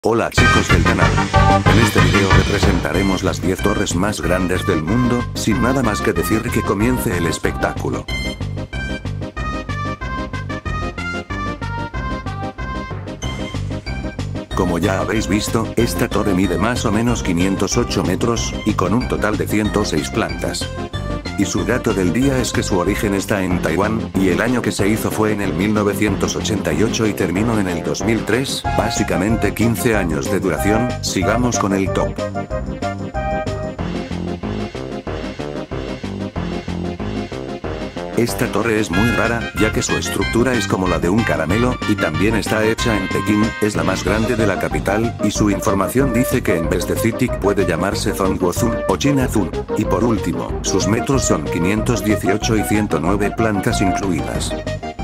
Hola chicos del canal. En este video representaremos las 10 torres más grandes del mundo, sin nada más que decir que comience el espectáculo. Como ya habéis visto, esta torre mide más o menos 508 metros, y con un total de 106 plantas. Y su dato del día es que su origen está en Taiwán, y el año que se hizo fue en el 1988 y terminó en el 2003, básicamente 15 años de duración. Sigamos con el top. Esta torre es muy rara, ya que su estructura es como la de un caramelo, y también está hecha en Pekín, es la más grande de la capital, y su información dice que en vez de CITIC puede llamarse Zhongguozhun, o Chinazun. Y por último, sus metros son 518 y 109 plantas incluidas.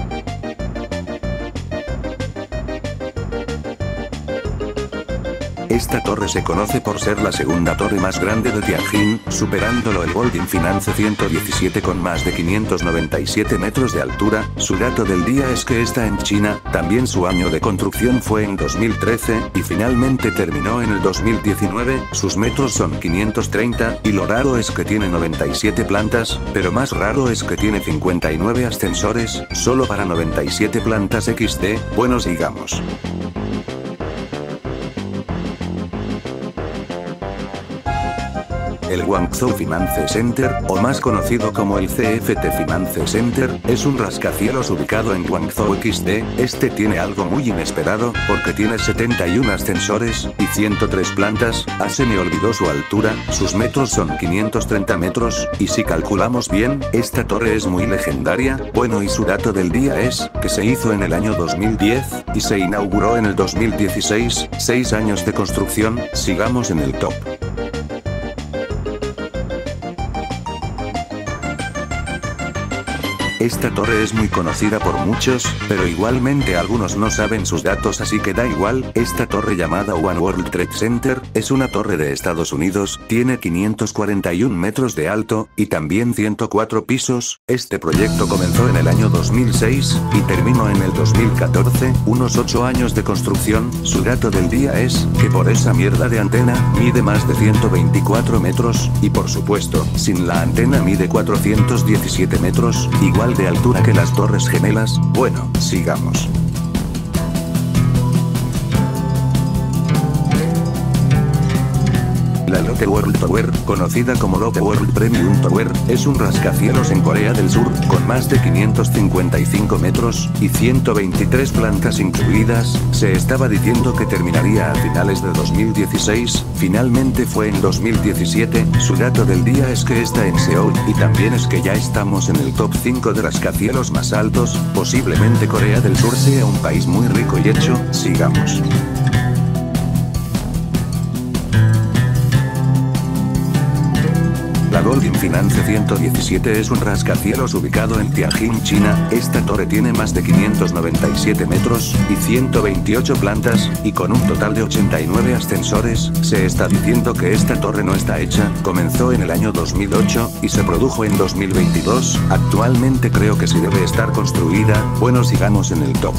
Esta torre se conoce por ser la segunda torre más grande de Tianjin, superándolo el Goldin Finance 117 con más de 597 metros de altura. Su dato del día es que está en China, también su año de construcción fue en 2013, y finalmente terminó en el 2019, sus metros son 530, y lo raro es que tiene 97 plantas, pero más raro es que tiene 59 ascensores, solo para 97 plantas XD. Bueno, sigamos. El Guangzhou Finance Center, o más conocido como el CFT Finance Center, es un rascacielos ubicado en Guangzhou XD. Este tiene algo muy inesperado, porque tiene 71 ascensores, y 103 plantas. Se me olvidó su altura, sus metros son 530 metros, y si calculamos bien, esta torre es muy legendaria. Bueno, y su dato del día es, que se hizo en el año 2010, y se inauguró en el 2016, 6 años de construcción. Sigamos en el top. Esta torre es muy conocida por muchos, pero igualmente algunos no saben sus datos, así que da igual. Esta torre llamada One World Trade Center, es una torre de Estados Unidos, tiene 541 metros de alto, y también 104 pisos. Este proyecto comenzó en el año 2006, y terminó en el 2014, unos 8 años de construcción. Su dato del día es, que por esa mierda de antena, mide más de 124 metros, y por supuesto, sin la antena mide 417 metros, igual de altura que las Torres Gemelas. Bueno, sigamos. La Lotte World Tower, conocida como Lotte World Premium Tower, es un rascacielos en Corea del Sur, con más de 555 metros, y 123 plantas incluidas. Se estaba diciendo que terminaría a finales de 2016, finalmente fue en 2017, su dato del día es que está en Seúl, y también es que ya estamos en el top 5 de rascacielos más altos. Posiblemente Corea del Sur sea un país muy rico y hecho. Sigamos. La Goldin Finance 117 es un rascacielos ubicado en Tianjin, China. Esta torre tiene más de 597 metros, y 128 plantas, y con un total de 89 ascensores. Se está diciendo que esta torre no está hecha, comenzó en el año 2008, y se produjo en 2022, actualmente creo que sí debe estar construida. Bueno, sigamos en el top.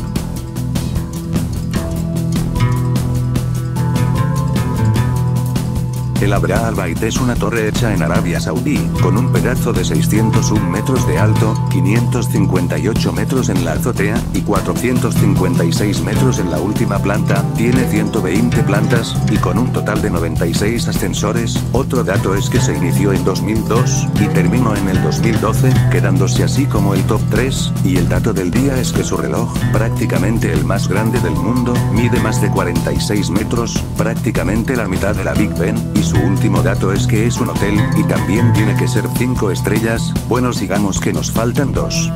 El Abra Al Bait es una torre hecha en Arabia Saudí, con un pedazo de 601 metros de alto, 558 metros en la azotea, y 456 metros en la última planta. Tiene 120 plantas, y con un total de 96 ascensores. Otro dato es que se inició en 2002, y terminó en el 2012, quedándose así como el top 3, y el dato del día es que su reloj, prácticamente el más grande del mundo, mide más de 46 metros, prácticamente la mitad de la Big Ben, y su último dato es que es un hotel, y también tiene que ser 5 estrellas. Bueno, sigamos que nos faltan 2.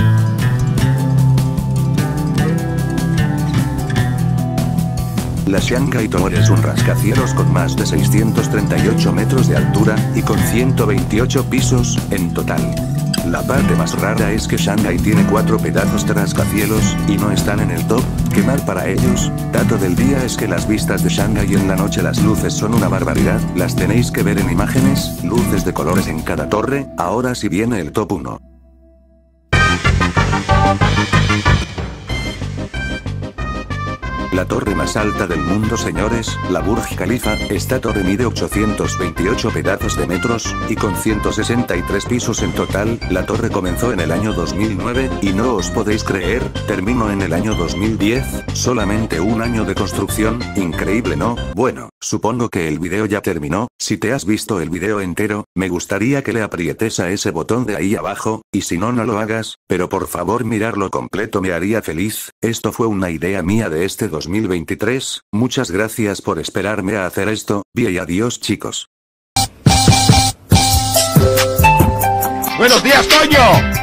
La Shanghai Tower es un rascacielos con más de 638 metros de altura, y con 128 pisos, en total. La parte más rara es que Shanghai tiene 4 pedazos de rascacielos, y no están en el top. Qué mal para ellos. Dato del día es que las vistas de Shanghai en la noche, las luces son una barbaridad, las tenéis que ver en imágenes, luces de colores en cada torre. Ahora sí viene el top 1. La torre más alta del mundo, señores, la Burj Khalifa. Esta torre mide 828 pedazos de metros, y con 163 pisos en total. La torre comenzó en el año 2009, y no os podéis creer, terminó en el año 2010, solamente un año de construcción. Increíble, ¿no? Bueno, supongo que el video ya terminó. Si te has visto el video entero, me gustaría que le aprietes a ese botón de ahí abajo, y si no, no lo hagas, pero por favor mirarlo completo me haría feliz. Esto fue una idea mía de este 2023, muchas gracias por esperarme a hacer esto, y adiós chicos. ¡Buenos días, Toño!